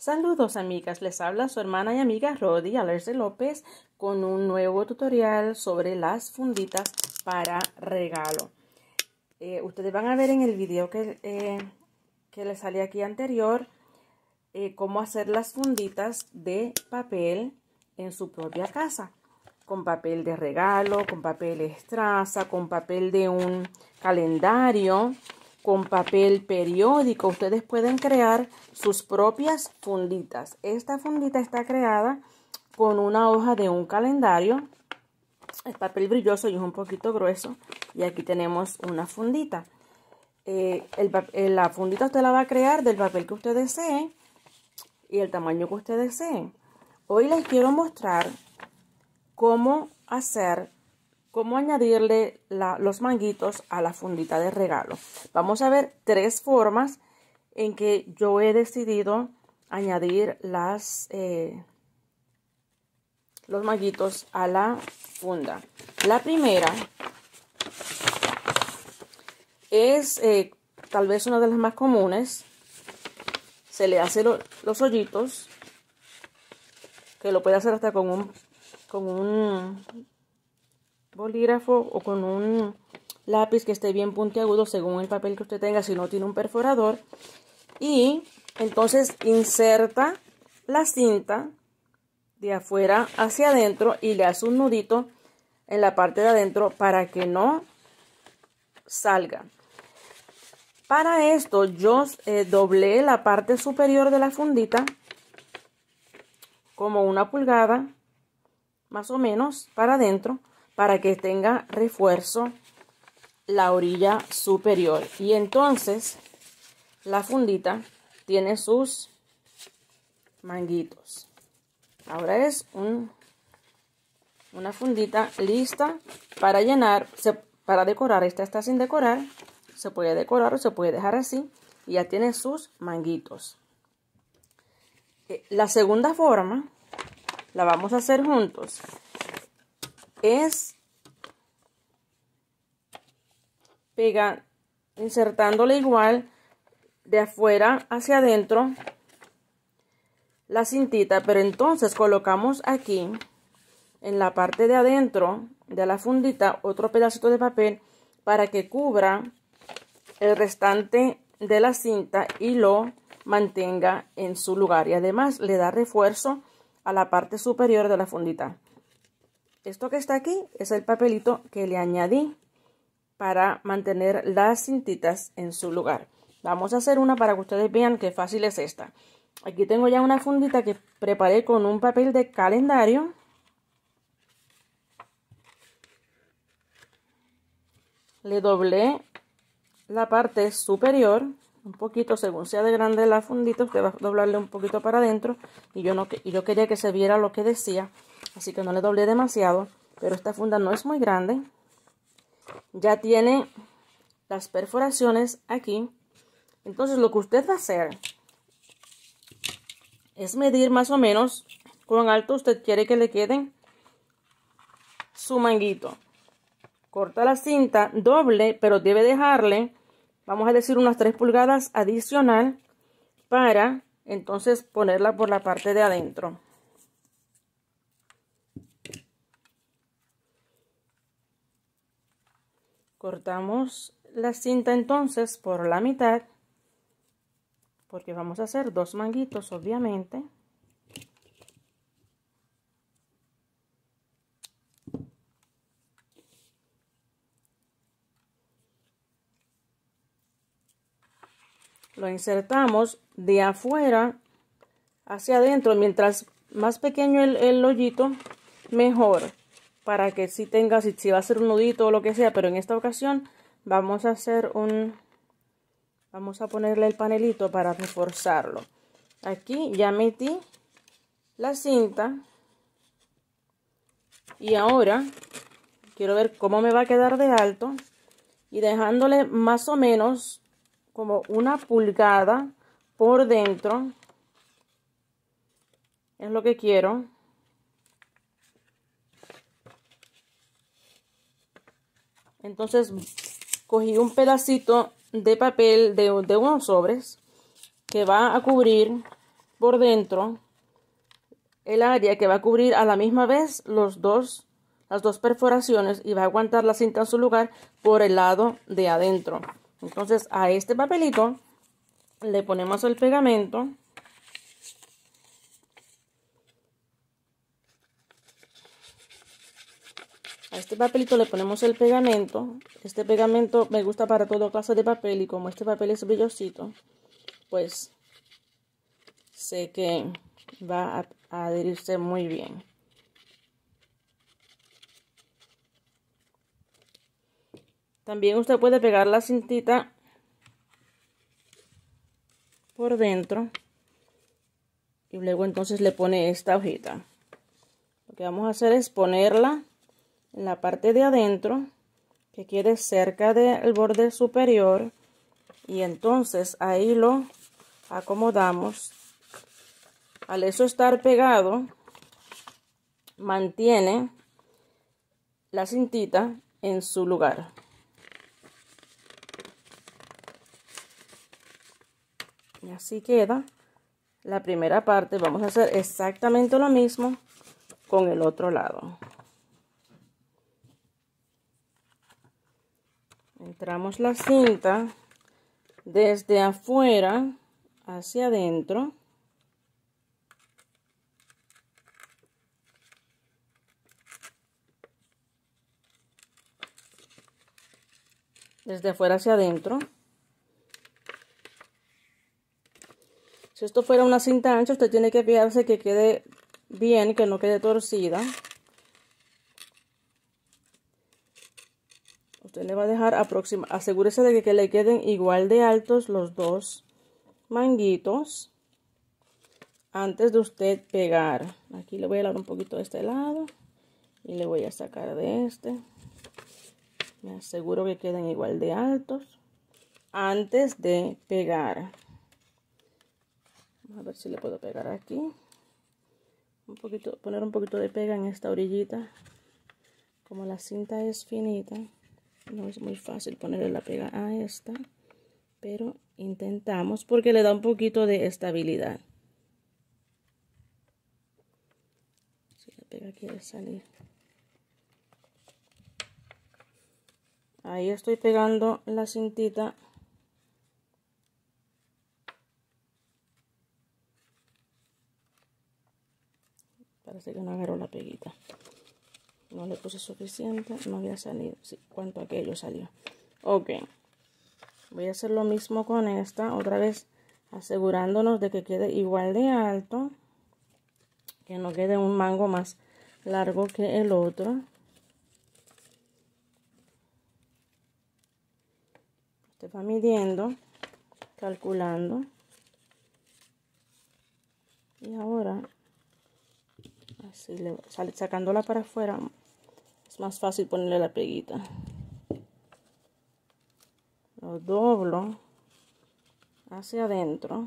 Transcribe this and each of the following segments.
Saludos amigas, les habla su hermana y amiga Rodi Alerce López con un nuevo tutorial sobre las funditas para regalo. Ustedes van a ver en el video que les sale aquí anterior cómo hacer las funditas de papel en su propia casa. Con papel de regalo, con papel estraza, con papel de un calendario, con papel periódico. Ustedes pueden crear sus propias funditas. Esta fundita está creada con una hoja de un calendario. El papel brilloso y es un poquito grueso. Y aquí tenemos una fundita. La fundita usted la va a crear del papel que usted desee y el tamaño que usted desee. Hoy les quiero mostrar cómo añadirle los manguitos a la fundita de regalo. Vamos a ver tres formas en que yo he decidido añadir los manguitos a la funda. La primera es tal vez una de las más comunes. Se le hace los hoyitos, que lo puede hacer hasta con un bolígrafo o con un lápiz que esté bien puntiagudo según el papel que usted tenga, si no tiene un perforador. Y entonces inserta la cinta de afuera hacia adentro y le hace un nudito en la parte de adentro para que no salga. Para esto yo doblé la parte superior de la fundita como 1 pulgada más o menos para adentro, para que tenga refuerzo la orilla superior. Y entonces la fundita tiene sus manguitos. Ahora es una fundita lista para llenar, para decorar. Esta está sin decorar, se puede decorar o se puede dejar así y ya tiene sus manguitos. La segunda forma la vamos a hacer juntos. Es insertándole igual de afuera hacia adentro la cintita, pero entonces colocamos aquí en la parte de adentro de la fundita otro pedacito de papel para que cubra el restante de la cinta y lo mantenga en su lugar, y además le da refuerzo a la parte superior de la fundita. Esto que está aquí es el papelito que le añadí para mantener las cintitas en su lugar. Vamos a hacer una para que ustedes vean qué fácil es esta. Aquí tengo ya una fundita que preparé con un papel de calendario. Le doblé la parte superior un poquito, según sea de grande la fundita, usted va a doblarle un poquito para adentro, y yo quería que se viera lo que decía, así que no le doblé demasiado, pero esta funda no es muy grande. Ya tiene las perforaciones aquí. Entonces lo que usted va a hacer es medir más o menos cuán alto usted quiere que le quede su manguito. Corta la cinta doble, pero debe dejarle, vamos a decir, unas 3 pulgadas adicional para entonces ponerla por la parte de adentro. Cortamos la cinta entonces por la mitad, porque vamos a hacer 2 manguitos, obviamente. Lo insertamos de afuera hacia adentro. Mientras más pequeño el hoyito, mejor, para que si va a ser un nudito o lo que sea, pero en esta ocasión vamos a ponerle el panelito para reforzarlo. Aquí ya metí la cinta y ahora quiero ver cómo me va a quedar de alto, y dejándole más o menos como 1 pulgada por dentro es lo que quiero. Entonces cogí un pedacito de papel de unos sobres que va a cubrir por dentro el área que va a cubrir a la misma vez las dos perforaciones y va a aguantar la cinta en su lugar por el lado de adentro. Entonces a este papelito le ponemos el pegamento. A este papelito le ponemos el pegamento. Este pegamento me gusta para toda clase de papel y como este papel es brillosito, pues sé que va a adherirse muy bien. También usted puede pegar la cintita por dentro y luego entonces le pone esta hojita. Lo que vamos a hacer es ponerla en la parte de adentro que quede cerca del borde superior y entonces ahí lo acomodamos. Al eso estar pegado, mantiene la cintita en su lugar. Y así queda la primera parte. Vamos a hacer exactamente lo mismo con el otro lado. Entramos la cinta desde afuera hacia adentro. Desde afuera hacia adentro. Si esto fuera una cinta ancha, usted tiene que fijarse que quede bien, que no quede torcida. Usted le va a dejar asegúrese de que le queden igual de altos los dos manguitos antes de usted pegar. Aquí le voy a dar un poquito de este lado y le voy a sacar de este. Me aseguro que queden igual de altos antes de pegar. Vamos a ver si le puedo pegar aquí. Poner un poquito de pega en esta orillita. Como la cinta es finita, no es muy fácil ponerle la pega a esta, pero intentamos porque le da un poquito de estabilidad. Si la pega quiere salir. Ahí estoy pegando la cintita. Parece que no agarró la peguita. No le puse suficiente, no había salido. Sí, cuánto aquello salió. Ok. Voy a hacer lo mismo con esta. Otra vez asegurándonos de que quede igual de alto. Que no quede un mango más largo que el otro. Usted va midiendo, calculando. Y ahora, así sacándola para afuera, es más fácil ponerle la peguita. Lo doblo hacia adentro.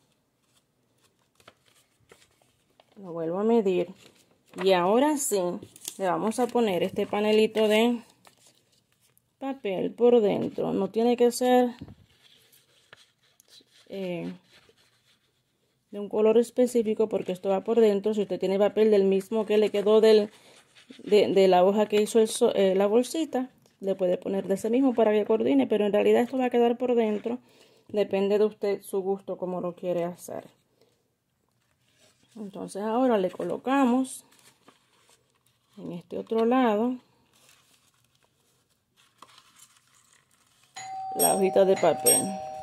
Lo vuelvo a medir. Y ahora sí, le vamos a poner este panelito de papel por dentro. No tiene que ser de un color específico porque esto va por dentro. Si usted tiene papel del mismo que le quedó de la hoja que hizo la bolsita, le puede poner de ese mismo para que coordine, pero en realidad esto va a quedar por dentro. Depende de usted, su gusto, cómo lo quiere hacer. Entonces ahora le colocamos en este otro lado la hojita de papel.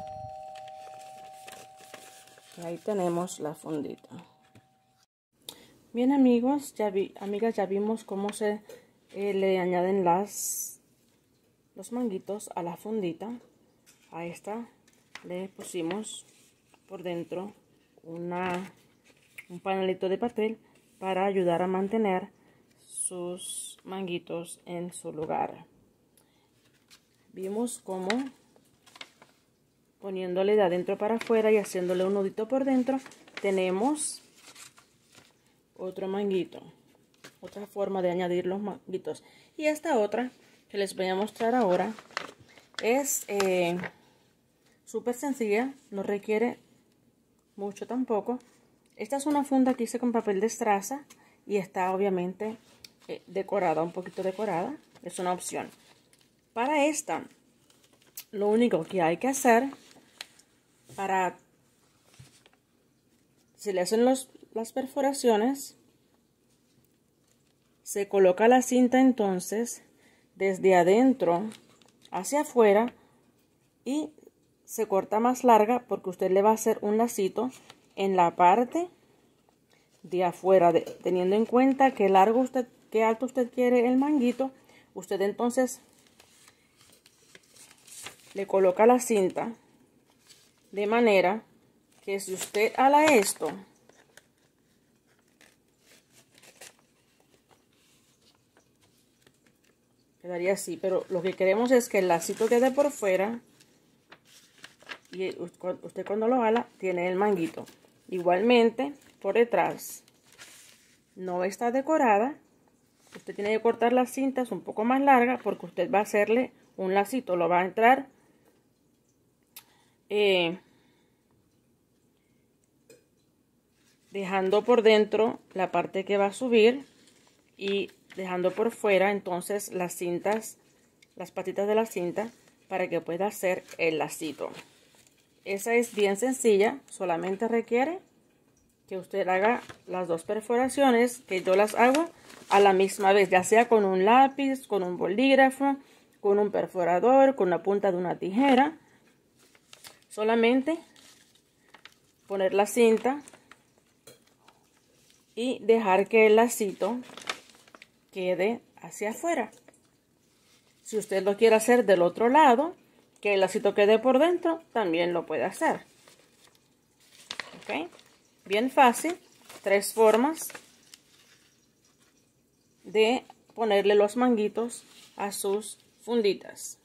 Y ahí tenemos la fundita. Bien amigos, amigas, ya vimos cómo se le añaden los manguitos a la fundita. A esta le pusimos por dentro un panelito de papel para ayudar a mantener sus manguitos en su lugar. Vimos cómo poniéndole de adentro para afuera y haciéndole un nudito por dentro tenemos otro manguito, otra forma de añadir los manguitos. Y esta otra que les voy a mostrar ahora es súper sencilla, no requiere mucho tampoco. Esta es una funda que hice con papel de estraza y está obviamente decorada, un poquito decorada. Es una opción. Para esta, lo único que hay que hacer se le hacen las perforaciones, se coloca la cinta entonces desde adentro hacia afuera y se corta más larga porque usted le va a hacer un lacito en la parte de afuera, teniendo en cuenta qué alto usted quiere el manguito. Usted entonces le coloca la cinta de manera que si usted ala esto, quedaría así, pero lo que queremos es que el lacito quede por fuera y usted cuando lo ala tiene el manguito. Igualmente por detrás no está decorada, usted tiene que cortar las cintas un poco más largas porque usted va a hacerle un lacito, lo va a entrar dejando por dentro la parte que va a subir y dejando por fuera entonces las cintas, las patitas de la cinta, para que pueda hacer el lacito. Esa es bien sencilla, solamente requiere que usted haga las dos perforaciones, que yo las hago a la misma vez, ya sea con un lápiz, con un bolígrafo, con un perforador, con la punta de una tijera. Solamente poner la cinta y dejar que el lacito quede hacia afuera. Si usted lo quiere hacer del otro lado, que el lacito quede por dentro, también lo puede hacer. ¿Ok? Bien fácil. 3 formas de ponerle los manguitos a sus funditas.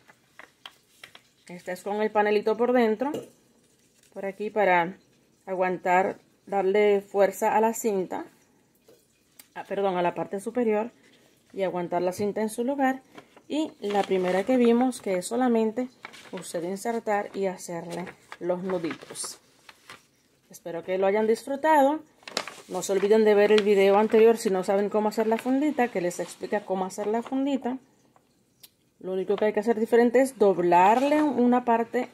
Esta es con el panelito por dentro. Por aquí para aguantar, darle fuerza a la cinta. A la parte superior. Y aguantar la cinta en su lugar. Y la primera que vimos, que es solamente usted insertar y hacerle los nuditos. Espero que lo hayan disfrutado. No se olviden de ver el video anterior si no saben cómo hacer la fundita, que les explica cómo hacer la fundita. Lo único que hay que hacer diferente es doblarle una parte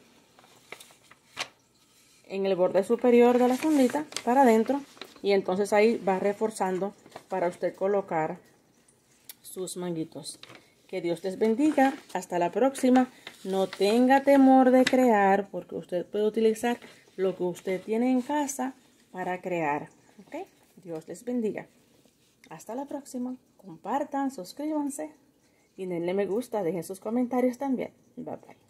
en el borde superior de la fundita para adentro. Y entonces ahí va reforzando para usted colocar sus manguitos. Que Dios les bendiga. Hasta la próxima. No tenga temor de crear, porque usted puede utilizar lo que usted tiene en casa para crear. ¿Ok? Dios les bendiga. Hasta la próxima. Compartan, suscríbanse y denle me gusta. Dejen sus comentarios también. Bye bye.